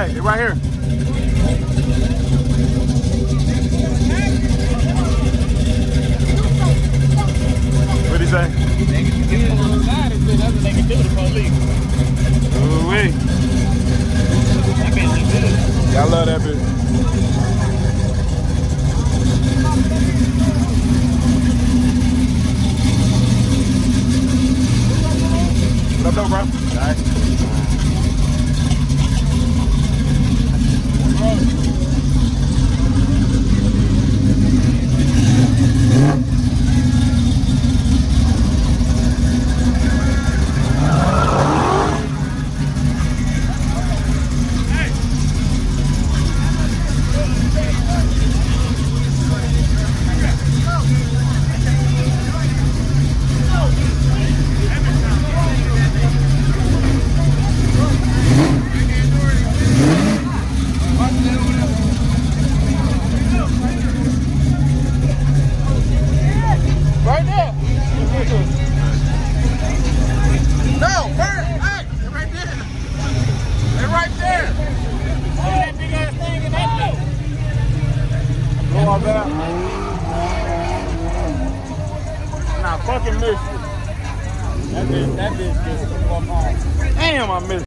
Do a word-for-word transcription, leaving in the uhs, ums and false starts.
Hey, they're right here. What'd he say? They can get it on the side, that's what they can do to the police. Ooh wee. That bitch is good. Yeah, I love that bitch. What up, though, bro? All right. Nah, fucking missed it. That bitch, that bitch just the fuck off. Damn, I missed it.